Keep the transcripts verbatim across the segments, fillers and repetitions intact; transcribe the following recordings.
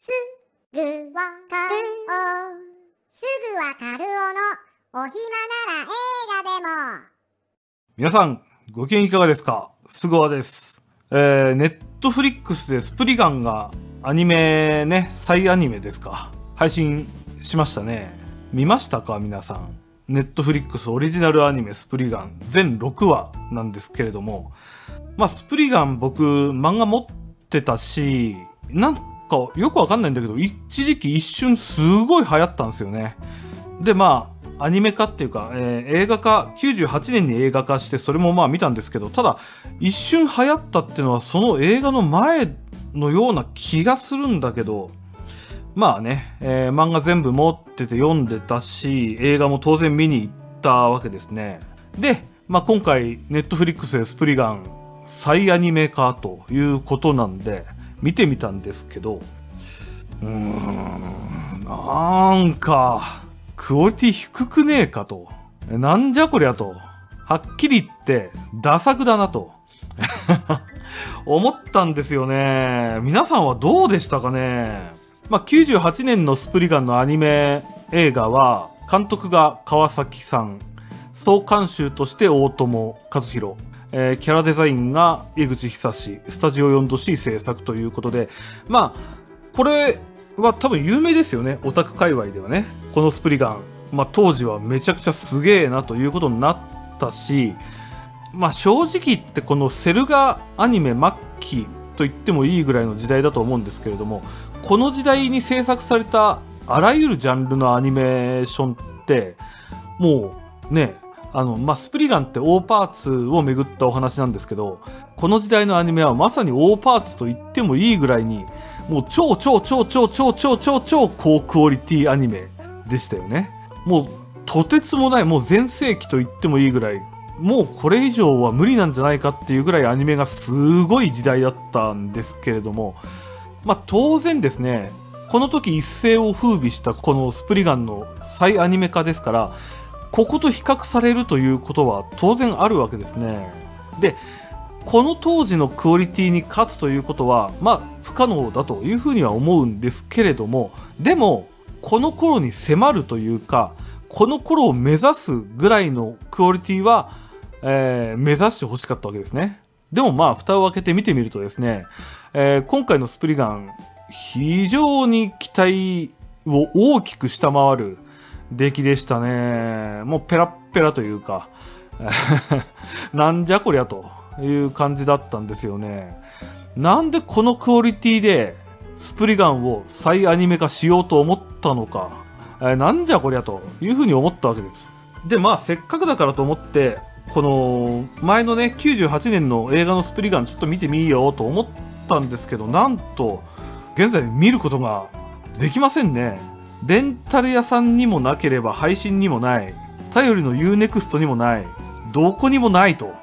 すぐわかるおすぐわかるおのお暇なら映画でも。 皆さんご機嫌いかがですか。すぐわです。えー、ネットフリックスでスプリガンがアニメね、再アニメですか、配信しましたね。見ましたか皆さん。ネットフリックスオリジナルアニメスプリガン全ろくわなんですけれども、まあスプリガン僕漫画持ってたし、なんかよくわかんないんだけど、一時期一瞬すごい流行ったんですよね。でまあアニメ化っていうか、えー、映画化、きゅうじゅうはちねんに映画化して、それもまあ見たんですけど、ただ一瞬流行ったっていうのはその映画の前のような気がするんだけど、まあね、えー、漫画全部持ってて読んでたし、映画も当然見に行ったわけですね。で、まあ今回ネットフリックスでスプリガン再アニメ化ということなんで見てみたんですけど、うーん、なんかクオリティ低くねえかと、なんじゃこりゃと、はっきり言ってダ作だなと思ったんですよね。皆さんはどうでしたかね。まあ、きゅうじゅうはちねんのスプリガンのアニメ映画は監督が川崎さん、総監修として大友和弘、えー、キャラデザインが江口久志、スタジオ よんど C 制作ということで、まあこれは多分有名ですよね、オタク界隈ではね。このスプリガン、まあ、当時はめちゃくちゃすげえなということになったし、まあ正直言ってこのセルガアニメ末期と言ってもいいぐらいの時代だと思うんですけれども、この時代に制作されたあらゆるジャンルのアニメーションってもうね、あのまあスプリガンって大パーツをめぐったお話なんですけど、この時代のアニメはまさに大パーツと言ってもいいぐらいに、もう超超超超超超超超高クオリティアニメでしたよね。もうとてつもない、もう全盛期と言ってもいいぐらい、もうこれ以上は無理なんじゃないかっていうぐらいアニメがすごい時代だったんですけれども、まあ当然ですね、この時一世を風靡したこのスプリガンの再アニメ化ですから、ここと比較されるということは当然あるわけですね。で、この当時のクオリティに勝つということはまあ不可能だというふうには思うんですけれども、でもこの頃に迫るというか、この頃を目指すぐらいのクオリティは、えー、目指してほしかったわけですね。でもまあ蓋を開けて見てみるとですね、えー、今回のスプリガン非常に期待を大きく下回る出来でしたね。もうペラッペラというかなんじゃこりゃという感じだったんですよね。なんでこのクオリティでスプリガンを再アニメ化しようと思ったのか、えー、なんじゃこりゃというふうに思ったわけです。でまあせっかくだからと思ってこの前のねきゅうじゅうはちねんの映画のスプリガンちょっと見てみようと思ったんですけど、なんと現在見ることができませんね。レンタル屋さんにもなければ配信にもない、頼りの ユーネクスト にもない、どこにもないと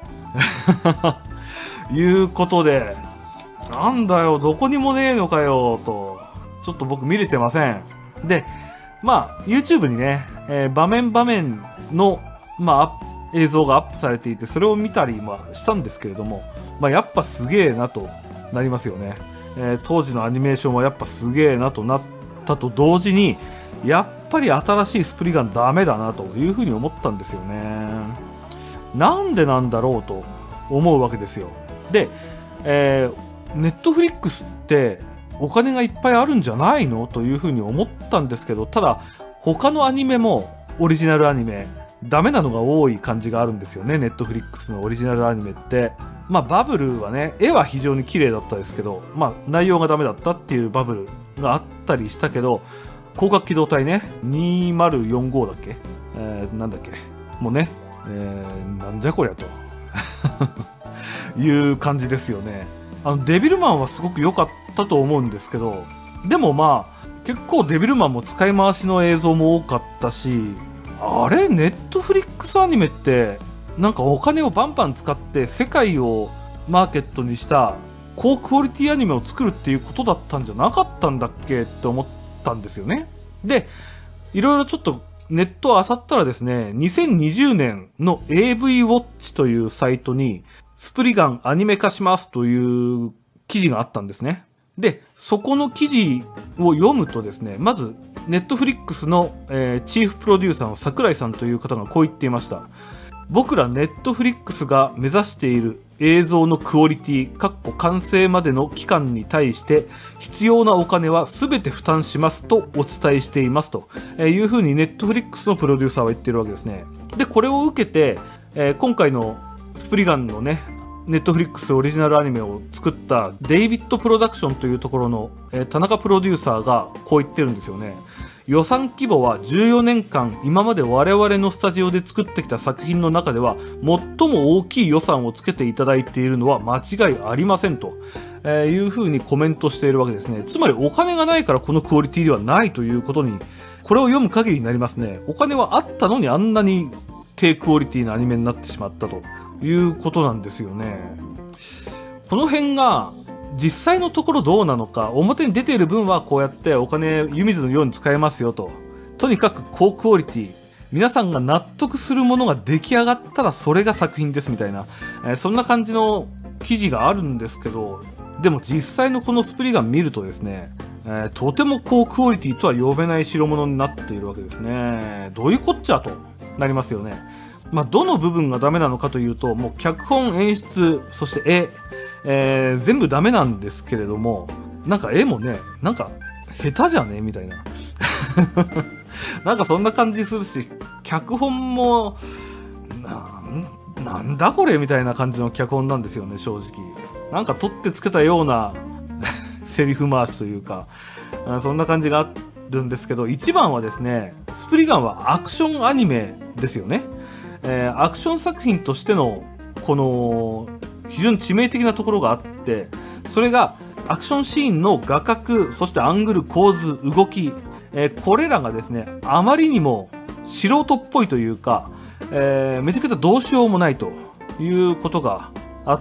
いうことで、なんだよどこにもねえのかよと、ちょっと僕見れてません。でまあ YouTube にね、えー、場面場面のまあ映像がアップされていて、それを見たりまあしたんですけれども、まあ、やっぱすげえなとなりますよね。えー、当時のアニメーションはやっぱすげえなとなったと同時に、やっぱり新しいスプリガンダメだなというふうに思ったんですよね。なんでなんだろうと思うわけですよ。で、えー、ネットフリックスってお金がいっぱいあるんじゃないのというふうに思ったんですけど、ただ他のアニメもオリジナルアニメダメなのが多い感じがあるんですよね。ネットフリックスのオリジナルアニメって、まあバブルはね、絵は非常に綺麗だったですけど、まあ内容がダメだったっていうバブルがあったりしたけど、広角機動隊ね、にせんよんじゅうごだっけ、えー、なんだっけ、もうね、えー、なんじゃこりゃという感じですよね。あのデビルマンはすごく良かったと思うんですけど、でもまあ結構デビルマンも使い回しの映像も多かったし、あれネットフリックスアニメってなんかお金をバンバン使って世界をマーケットにした高クオリティアニメを作るっていうことだったんじゃなかったんだっけって思ったんですよね。でいろいろちょっとネットを漁ったらですね、にせんにじゅうねんの エーブイ ウォッチというサイトにスプリガンアニメ化しますという記事があったんですね。 で、そこの記事を読むとですね、まず、ネットフリックスの、えー、チーフプロデューサーの桜井さんという方がこう言っていました。僕らネットフリックスが目指している映像のクオリティ、かっこ完成までの期間に対して必要なお金は全て負担しますとお伝えしていますというふうにネットフリックスのプロデューサーは言ってるわけですね。で、これを受けて、えー、今回のスプリガンのね、ネットフリックスオリジナルアニメを作ったデイビッドプロダクションというところの、えー、田中プロデューサーがこう言ってるんですよね。予算規模はじゅうよねんかん今まで我々のスタジオで作ってきた作品の中では最も大きい予算をつけていただいているのは間違いありませんと、えー、いうふうにコメントしているわけですね。つまりお金がないからこのクオリティではないということに、これを読む限りになりますね。お金はあったのにあんなに低クオリティなアニメになってしまったということなんですよね。この辺が実際のところどうなのか、表に出ている分はこうやってお金湯水のように使えますよと、とにかく高クオリティ、皆さんが納得するものが出来上がったらそれが作品ですみたいな、えー、そんな感じの記事があるんですけど、でも実際のこのスプリガン見るとですね、えー、とても高クオリティとは呼べない代物になっているわけですね。どういうこっちゃとなりますよね。まあ、どの部分がダメなのかというと、もう脚本、演出、そして絵、えー、全部ダメなんですけれども、なんか絵もね、なんか下手じゃねみたいななんかそんな感じするし、脚本もなん、なんだこれみたいな感じの脚本なんですよね、正直。なんか取ってつけたようなセリフ回しというか、そんな感じがあるんですけど、一番はですね、スプリガンはアクションアニメですよね。えー、アクション作品としてのこの非常に致命的なところがあって、それがアクションシーンの画角、そしてアングル、構図、動き、えー、これらがですね、あまりにも素人っぽいというか、えー、めちゃくちゃどうしようもないということがあって、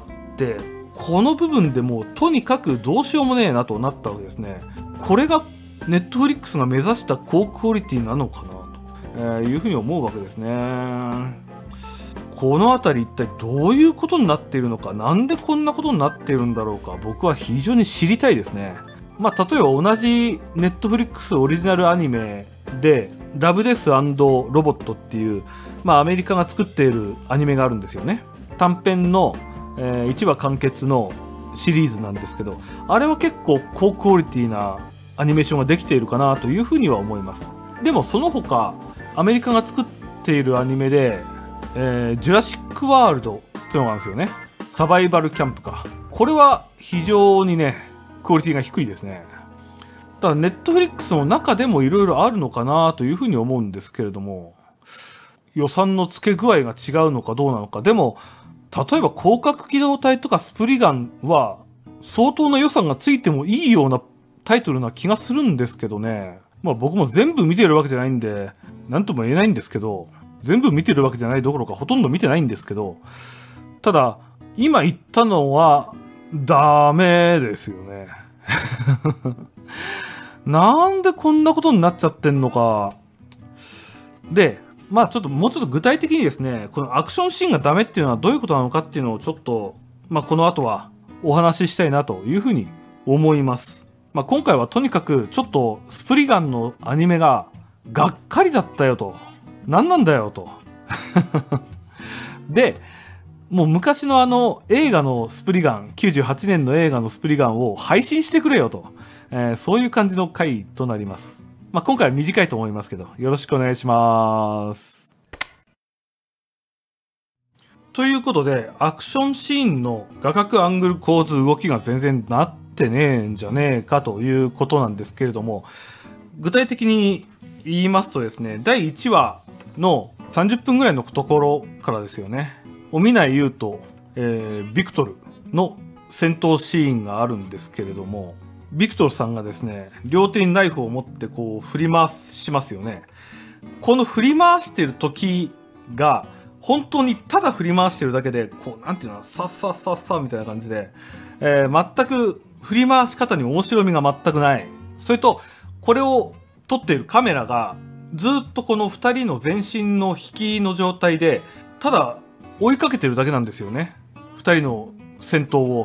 この部分でもうとにかくどうしようもねえなとなったわけですね。これがネットフリックスが目指した高クオリティなのかなと、えー、いうふうに思うわけですね。この辺り一体どういうことになっているのか、なんでこんなことになっているんだろうか、僕は非常に知りたいですね。まあ、例えば同じネットフリックスオリジナルアニメでラブデス&ロボットっていう、まあ、アメリカが作っているアニメがあるんですよね。短編の、えー、いちわ完結のシリーズなんですけど、あれは結構高クオリティなアニメーションができているかなというふうには思います。でもその他アメリカが作っているアニメで、えー、ジュラシックワールドっていうのがあるんですよね。サバイバルキャンプか。これは非常にね、クオリティが低いですね。だからネットフリックスの中でもいろいろあるのかなというふうに思うんですけれども、予算の付け具合が違うのかどうなのか。でも、例えば広角機動隊とかスプリガンは相当な予算がついてもいいようなタイトルな気がするんですけどね。まあ僕も全部見てるわけじゃないんで、なんとも言えないんですけど、全部見てるわけじゃないどころかほとんど見てないんですけど、ただ今言ったのはダメですよねなんでこんなことになっちゃってんのか。で、まあちょっともうちょっと具体的にですね、このアクションシーンがダメっていうのはどういうことなのかっていうのをちょっと、まあこの後はお話ししたいなというふうに思います。まあ今回はとにかくちょっとスプリガンのアニメががっかりだったよと。何なんだよとで、もう昔のあの映画のスプリガン、きゅうじゅうはちねんの映画のスプリガンを配信してくれよと、えー、そういう感じの回となります。まあ今回は短いと思いますけど、よろしくお願いします。ということで、アクションシーンの画角、アングル、構図、動きが全然なってねえんじゃねえかということなんですけれども、具体的に言いますとですね、だいいちわのさんじゅっぷんぐらいのところからですよね。尾内優と、えー、ビクトルの戦闘シーンがあるんですけれども、ビクトルさんがですね、両手にナイフを持ってこう振り回しますよね。この振り回してる時が本当にただ振り回してるだけで、こうなんていうの、さっさっさっさみたいな感じで、えー、全く振り回し方に面白みが全くない。それとこれを撮っているカメラがずっとこのふたりの全身の引きの状態でただ追いかけてるだけなんですよね。ふたりの戦闘を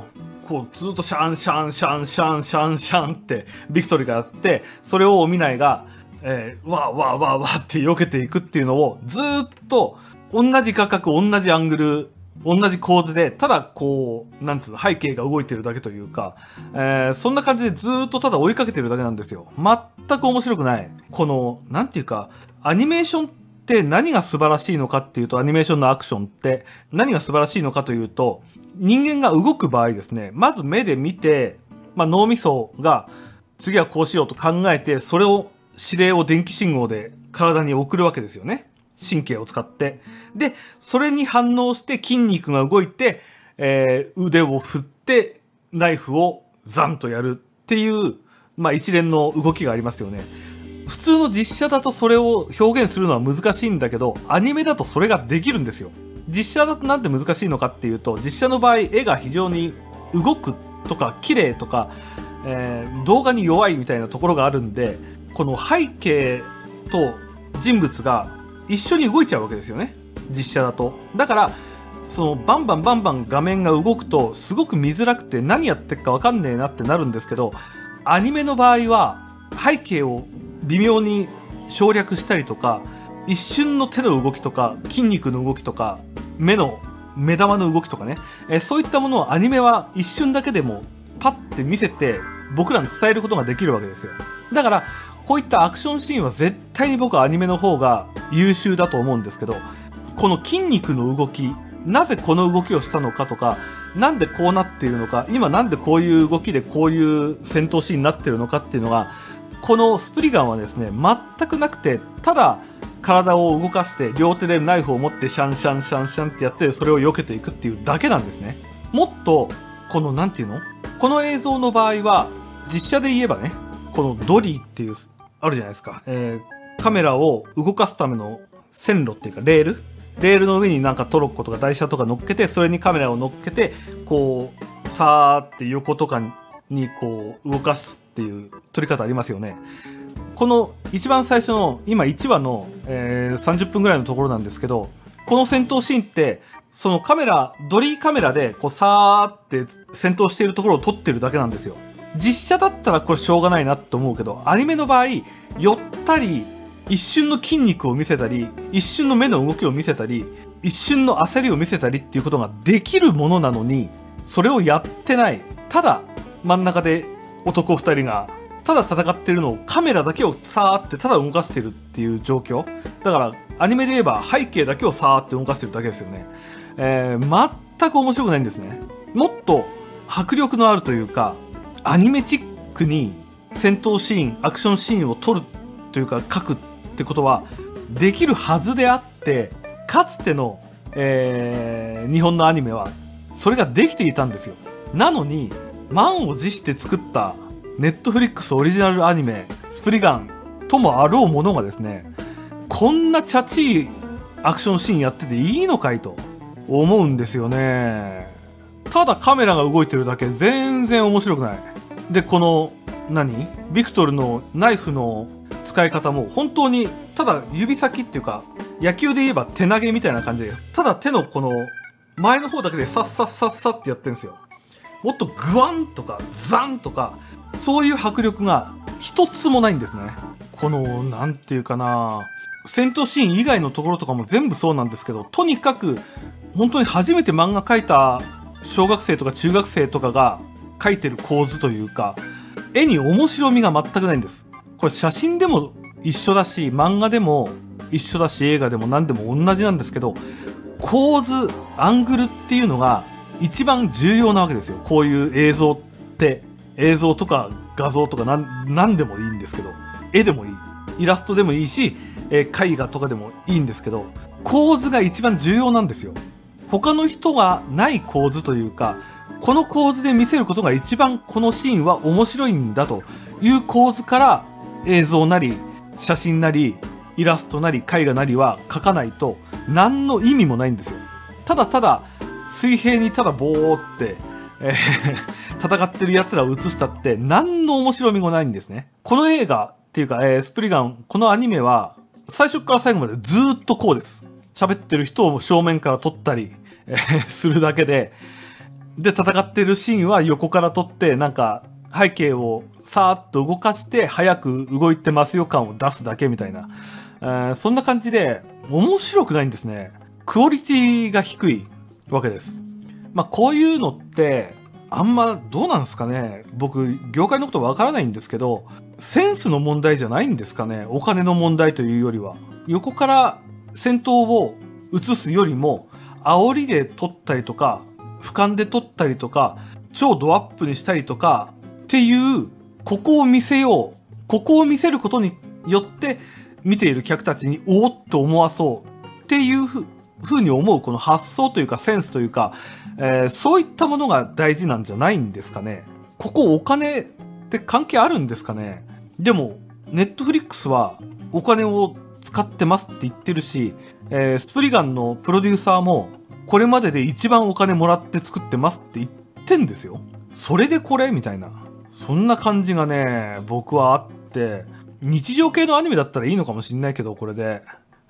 こうずっとシャンシャンシャンシャンシャンシャンってビクトリーがやって、それを見ないが、えー、わーわーわーわーって避けていくっていうのをずーっと同じ画角、同じアングル、同じ構図で、ただこう、なんつうの、背景が動いてるだけというか、えー、そんな感じでずーっとただ追いかけてるだけなんですよ。全く面白くない。この、なんていうか、アニメーションって何が素晴らしいのかっていうと、アニメーションのアクションって何が素晴らしいのかというと、人間が動く場合ですね、まず目で見て、まあ、脳みそが次はこうしようと考えて、それを、指令を電気信号で体に送るわけですよね。神経を使って。で、それに反応して筋肉が動いて、えー、腕を振ってナイフをザンとやるっていう、まあ一連の動きがありますよね。普通の実写だとそれを表現するのは難しいんだけど、アニメだとそれができるんですよ。実写だとなんで難しいのかっていうと、実写の場合絵が非常に動くとか綺麗とか、えー、動画に弱いみたいなところがあるんで、この背景と人物が一緒に動いちゃうわけですよね。実写だと。だから、そのバンバンバンバン画面が動くとすごく見づらくて何やってっかわかんねえなってなるんですけど、アニメの場合は背景を微妙に省略したりとか、一瞬の手の動きとか筋肉の動きとか目の目玉の動きとかね、えそういったものをアニメは一瞬だけでもパッて見せて僕らに伝えることができるわけですよ。だからこういったアクションシーンは絶対に僕はアニメの方が優秀だと思うんですけど、この筋肉の動き、なぜこの動きをしたのかとか、なんでこうなっているのか、今なんでこういう動きでこういう戦闘シーンになっているのかっていうのが、このスプリガンはですね、全くなくて、ただ体を動かして両手でナイフを持ってシャンシャンシャンシャンってやってそれを避けていくっていうだけなんですね。もっと、このなんていうの？この映像の場合は、実写で言えばね、このドリーっていう、あるじゃないですか。えー、カメラを動かすための線路っていうかレールレールの上になんかトロッコとか台車とか乗っけて、それにカメラを乗っけて、こう、さーって横とかにこう動かすっていう撮り方ありますよね。この一番最初の、今いちわの、えー、さんじゅっぷんぐらいのところなんですけど、この戦闘シーンって、そのカメラ、ドリーカメラでこうさーって戦闘しているところを撮ってるだけなんですよ。実写だったらこれしょうがないなって思うけど、アニメの場合、寄ったり、一瞬の筋肉を見せたり、一瞬の目の動きを見せたり、一瞬の焦りを見せたりっていうことができるものなのに、それをやってない。ただ、真ん中で男二人が、ただ戦ってるのをカメラだけをさーってただ動かしてるっていう状況。だから、アニメで言えば背景だけをさーって動かしてるだけですよね。えー、全く面白くないんですね。もっと迫力のあるというか、アニメチックに戦闘シーン、アクションシーンを撮るというか書くってことはできるはずであって、かつての、えー、日本のアニメはそれができていたんですよ。なのに満を持して作ったネットフリックスオリジナルアニメスプリガンともあろうものがですね、こんなチャチいアクションシーンやってていいのかいと思うんですよね。ただカメラが動いてるだけ、全然面白くない。で、この何ビクトルのナイフの使い方も本当にただ指先っていうか、野球で言えば手投げみたいな感じで、ただ手のこの前の方だけでサッサッサッサッってやってるんですよ。もっとグワンとかザンとか、そういう迫力が一つもないんですね。このなんていうかな、戦闘シーン以外のところとかも全部そうなんですけど、とにかく本当に初めて漫画描いた小学生とか中学生とかが描いてる構図というか、絵に面白みが全くないんです。これ写真でも一緒だし、漫画でも一緒だし、映画でも何でも同じなんですけど、構図、アングルっていうのが一番重要なわけですよ。こういう映像って、映像とか画像とか何、何でもいいんですけど、絵でもいい。イラストでもいいし、えー、絵画とかでもいいんですけど、構図が一番重要なんですよ。他の人がない構図というか、この構図で見せることが一番このシーンは面白いんだという構図から映像なり写真なりイラストなり絵画なりは描かないと何の意味もないんですよ。ただただ水平にただボーって、えー、戦ってる奴らを映したって何の面白みもないんですね。この映画っていうか、えー、スプリガン、このアニメは最初から最後までずーっとこうです。喋ってる人を正面から撮ったり、えー、するだけで、 で戦ってるシーンは横から撮ってなんか背景をさーっと動かして早く動いてますよ感を出すだけみたいな、えー、そんな感じで面白くないんですね。クオリティが低いわけです。まあこういうのってあんまどうなんですかね。僕業界のことわからないんですけど、センスの問題じゃないんですかね。お金の問題というよりは、横から戦闘を映すよりも煽りで撮ったりとか俯瞰で撮ったりとか超ドアップにしたりとかっていう、ここを見せよう、ここを見せることによって見ている客たちにおーっと思わそうっていうふうに思うこの発想というかセンスというか、えー、そういったものが大事なんじゃないんですかね。ここお金って関係あるんですかね。でもネットフリックスはお金を使ってますって言ってるし、えー、スプリガンのプロデューサーもこれまでで一番お金もらって作ってますって言ってんですよ。それでこれみたいな、そんな感じがね僕はあって、日常系のアニメだったらいいのかもしんないけど、これで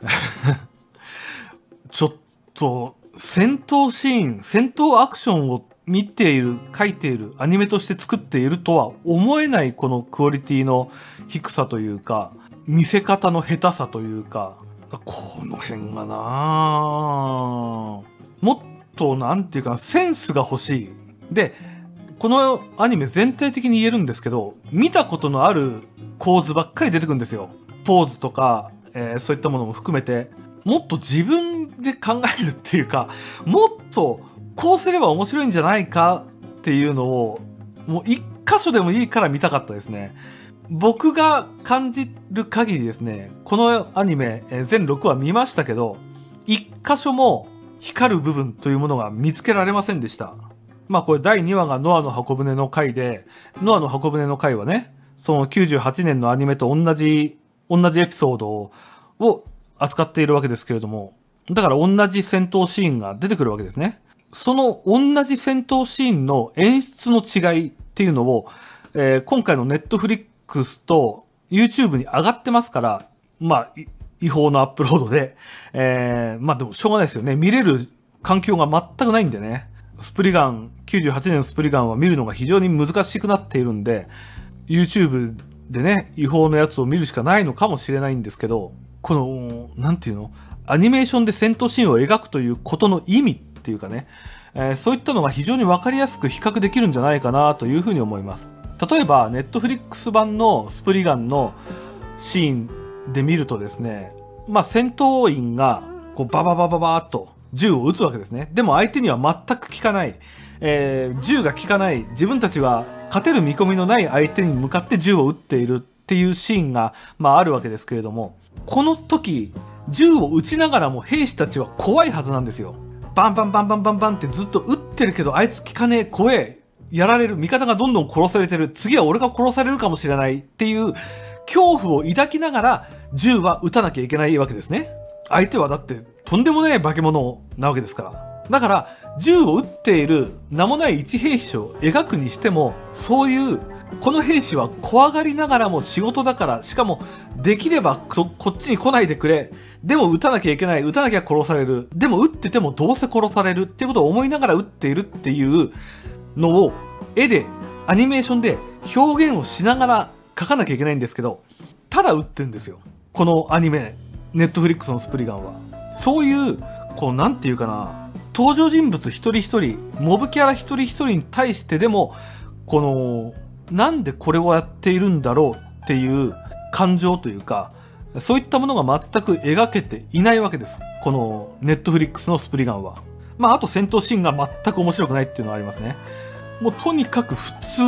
ちょっと戦闘シーン、戦闘アクションを見ている、書いている、アニメとして作っているとは思えないこのクオリティの低さというか、見せ方の下手さというか、この辺がなぁ、もっとなんていうかセンスが欲しい。で、このアニメ全体的に言えるんですけど、見たことのある構図ばっかり出てくるんですよ。ポーズとか、えー、そういったものも含めて、もっと自分で考えるっていうか、もっとこうすれば面白いんじゃないかっていうのを、もう一箇所でもいいから見たかったですね。僕が感じる限りですね、このアニメ、えー、全ろくわ見ましたけど、一箇所も光る部分というものが見つけられませんでした。まあこれだいにわがノアの箱舟の回で、ノアの箱舟の回はね、そのきゅうじゅうはちねんのアニメと同じ、同じエピソードを扱っているわけですけれども、だから同じ戦闘シーンが出てくるわけですね。その同じ戦闘シーンの演出の違いっていうのを、えー、今回のネットフリックスと YouTube に上がってますから、まあ、違法のアップロードで、えー、まあでもしょうがないですよね。見れる環境が全くないんでね。スプリガン、きゅうじゅうはちねんのスプリガンは見るのが非常に難しくなっているんで、YouTube でね、違法のやつを見るしかないのかもしれないんですけど、この、なんていうの？アニメーションで戦闘シーンを描くということの意味っていうかね、えー、そういったのが非常にわかりやすく比較できるんじゃないかなというふうに思います。例えば、ネットフリックス版のスプリガンのシーンで見るとですね、まあ戦闘員がこうバババババーっと銃を撃つわけですね。でも相手には全く効かない、えー、銃が効かない、自分たちは勝てる見込みのない相手に向かって銃を撃っているっていうシーンが、まあ、あるわけですけれども、この時銃を撃ちながらも兵士たちは怖いはずなんですよ。バンバンバンバンバンバンってずっと撃ってるけど、あいつ効かねえ、怖え、やられる、味方がどんどん殺されてる、次は俺が殺されるかもしれないっていう恐怖を抱きながら銃は撃たなきゃいけないわけですね。相手はだってとんでもない化け物なわけですから。だから銃を撃っている名もない一兵士を描くにしても、そういうこの兵士は怖がりながらも仕事だから、しかもできれば こ, こっちに来ないでくれ、でも撃たなきゃいけない、撃たなきゃ殺される、でも撃っててもどうせ殺されるっていうことを思いながら撃っているっていうのを絵でアニメーションで表現をしながら描かなきゃいけないんですけど、ただ撃ってるんですよ、このアニメ。ネットフリックスのスプリガンはそういう、こうなんていうかな、登場人物一人一人、モブキャラ一人一人に対してでも、このなんでこれをやっているんだろうっていう感情というか、そういったものが全く描けていないわけです、このネットフリックスのスプリガンは。まああと戦闘シーンが全く面白くないっていうのはありますね。もうとにかく普通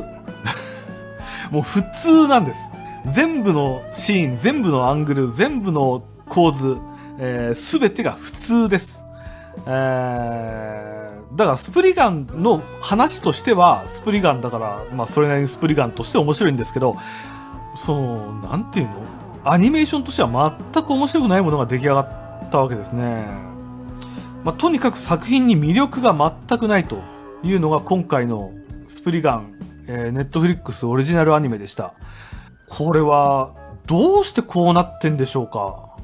もう普通なんです。全部のシーン、全部のアングル、全部の構図、えー、全てが普通です。えー、だからスプリガンの話としてはスプリガンだから、まあそれなりにスプリガンとして面白いんですけど、そのなんていうの、アニメーションとしては全く面白くないものが出来上がったわけですね。まあ、とにかく作品に魅力が全くないというのが今回のスプリガン、えー、ネットフリックスオリジナルアニメでした。これはどうしてこうなってんでしょうか。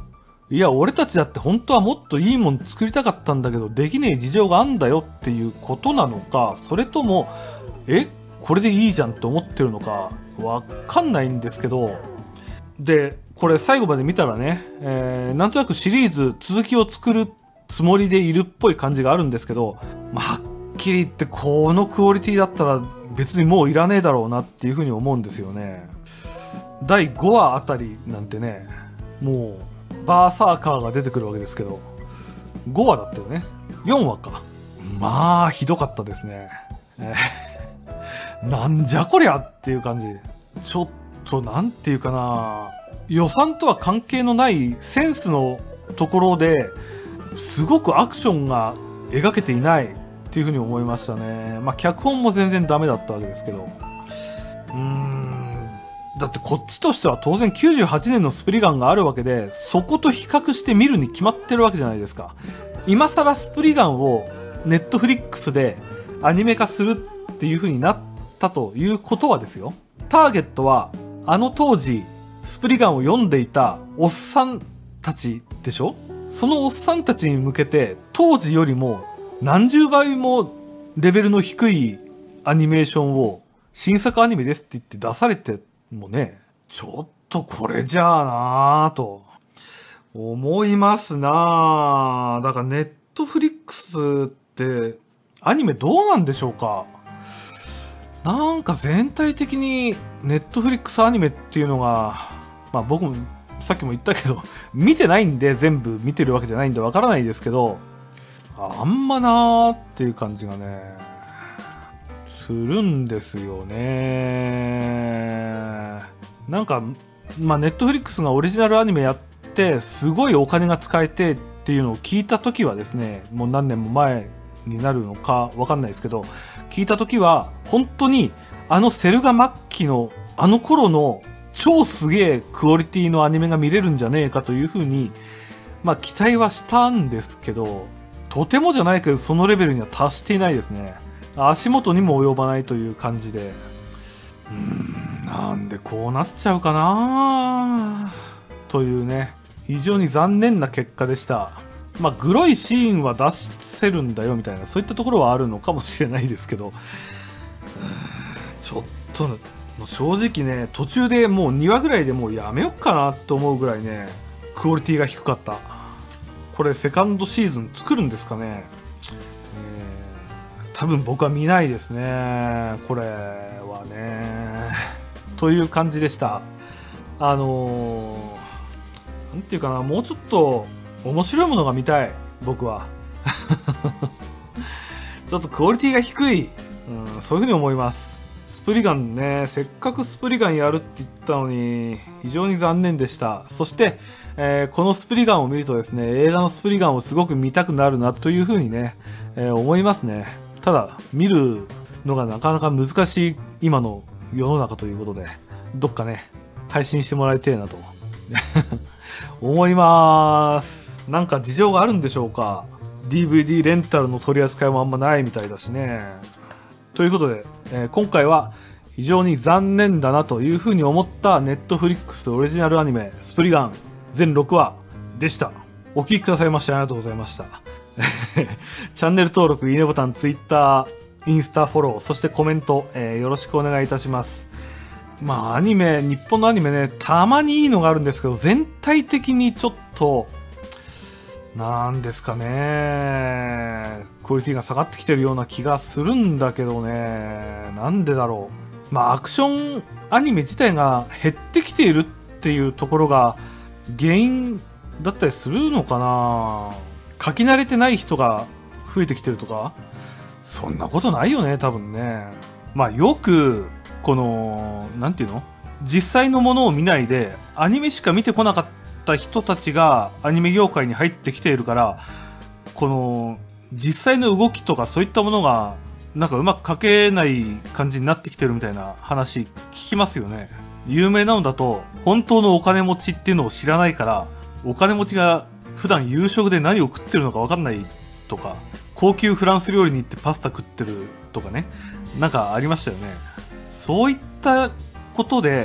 いや俺たちだって本当はもっといいもん作りたかったんだけどできねえ事情があんだよっていうことなのか、それともえこれでいいじゃんって思ってるのかわかんないんですけど、でこれ最後まで見たらね、えー、なんとなくシリーズ続きを作るつもりでいるっぽい感じがあるんですけど、まあ、はっきり言ってこのクオリティだったら別にもういらねえだろうなっていうふうに思うんですよね。だいごわあたりなんてね、もうバーサーカーが出てくるわけですけど、ごわだったよね。よんわか。まあひどかったですね。えー、なんじゃこりゃっていう感じ。ちょっとなんていうかな、予算とは関係のないセンスのところですごくアクションが描けていないっていうふうに思いましたね。まあ脚本も全然ダメだったわけですけど、うーんだってこっちとしては当然きゅうじゅうはちねんのスプリガンがあるわけで、そこと比較して見るに決まってるわけじゃないですか。今更スプリガンをネットフリックスでアニメ化するっていう風になったということはですよ、ターゲットはあの当時スプリガンを読んでいたおっさんたちでしょ。そのおっさんたちに向けて当時よりも何十倍もレベルの低いアニメーションを新作アニメですって言って出されてもね、ちょっとこれじゃあなぁと思いますなぁ。だからネットフリックスってアニメどうなんでしょうか。なんか全体的にネットフリックスアニメっていうのが、まあ僕もさっきも言ったけど見てないんで全部見てるわけじゃないんでわからないですけど、あんまなーっていう感じがねするんですよね。なんかまあネットフリックスがオリジナルアニメやってすごいお金が使えてっていうのを聞いた時はですね、もう何年も前になるのかわかんないですけど、聞いた時は本当にあのセルガ末期のあの頃の超すげえクオリティのアニメが見れるんじゃねえかというふうにまあ期待はしたんですけど、とてもじゃないけどそのレベルには達していないですね。足元にも及ばないという感じで、うーんなんでこうなっちゃうかなというね、非常に残念な結果でした。まあグロいシーンは出せるんだよみたいな、そういったところはあるのかもしれないですけど、ちょっともう正直ね途中でもうにわぐらいでもうやめよっかなと思うぐらいねクオリティが低かった。これセカンドシーズン作るんですかね。えー、多分僕は見ないですねこれはね。という感じでした。あのー、なんていうかな、もうちょっと面白いものが見たい僕はちょっとクオリティが低い、うん、そういうふうに思います。スプリガンね、せっかくスプリガンやるって言ったのに非常に残念でした。そして、えー、このスプリガンを見るとですね、映画のスプリガンをすごく見たくなるなというふうにね、えー、思いますね。ただ見るのがなかなか難しい今の世の中ということで、どっかね配信してもらいたいなと思います。なんか事情があるんでしょうか。 ディーブイディー レンタルの取り扱いもあんまないみたいだしね。ということで、えー、今回は非常に残念だなというふうに思ったネットフリックスオリジナルアニメスプリガン全ろくわでした。お聞きくださいましてありがとうございました。チャンネル登録、いいねボタン、ツイッター、インスタフォロー、そしてコメント、えー、よろしくお願いいたします。まあアニメ、日本のアニメね、たまにいいのがあるんですけど、全体的にちょっとなんですかね、クオリティが下がってきてるような気がするんだけどね、なんでだろう。まあアクションアニメ自体が減ってきているっていうところが原因だったりするのかな。書き慣れてない人が増えてきてるとか、そんなことないよね多分ね。まあよくこのなんていうの、実際のものを見ないでアニメしか見てこなかった人たちがアニメ業界に入ってきているから、この実際の動きとかそういったものがなんかうまく書けない感じになってきてるみたいな話聞きますよね。有名なのだと本当のお金持ちっていうのを知らないから、お金持ちが普段夕食で何を食ってるのか分かんないとか、高級フランス料理に行ってパスタ食ってるとかね、なんかありましたよね。そういったことで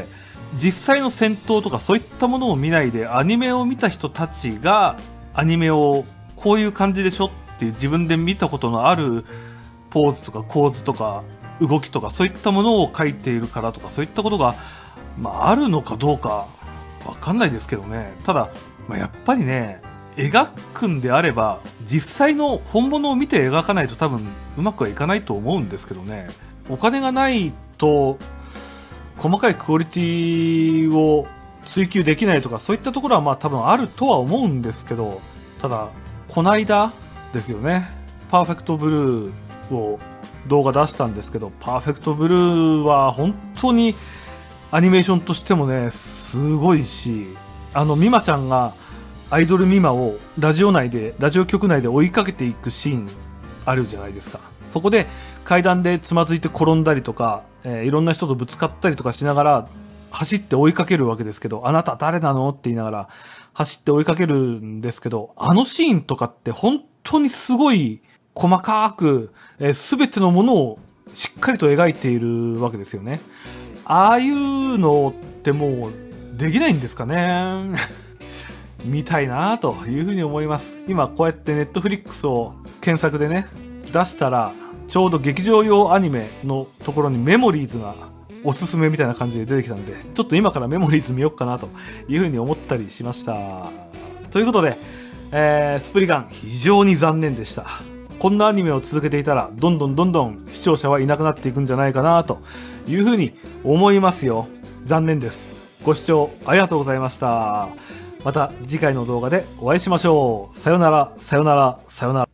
実際の戦闘とかそういったものを見ないで、アニメを見た人たちがアニメをこういう感じでしょっていう自分で見たことのあるポーズとか構図とか動きとかそういったものを書いているからとか、そういったことが、まあ、あるのかどうかわかんないですけどね。ただ、まあ、やっぱりね、描くんであれば実際の本物を見て描かないと多分うまくはいかないと思うんですけどね。お金がないと細かいクオリティを追求できないとか、そういったところはまあ多分あるとは思うんですけど、ただこないだですよね、パーフェクトブルーを動画出したんですけど、パーフェクトブルーは本当にアニメーションとしてもねすごいし、あのミマちゃんがアイドルミマをラジオ内でラジオ局内で追いかけていくシーンあるじゃないですか。そこで階段でつまずいて転んだりとか、えー、いろんな人とぶつかったりとかしながら走って追いかけるわけですけど、あなた誰なのって言いながら走って追いかけるんですけど、あのシーンとかって本当にすごい細かく、えー、全てのものをしっかりと描いているわけですよね。ああいうのってもうできないんですかね見たいなというふうに思います。今こうやってネットフリックスを検索でね出したら、ちょうど劇場用アニメのところにメモリーズがおすすめみたいな感じで出てきたので、ちょっと今からメモリーズ見よっかなというふうに思ったりしました。ということで、えー、スプリガン非常に残念でした。こんなアニメを続けていたらどんどんどんどん視聴者はいなくなっていくんじゃないかなというふうに思いますよ。残念です。ご視聴ありがとうございました。また次回の動画でお会いしましょう。さよなら、さよなら、さよなら。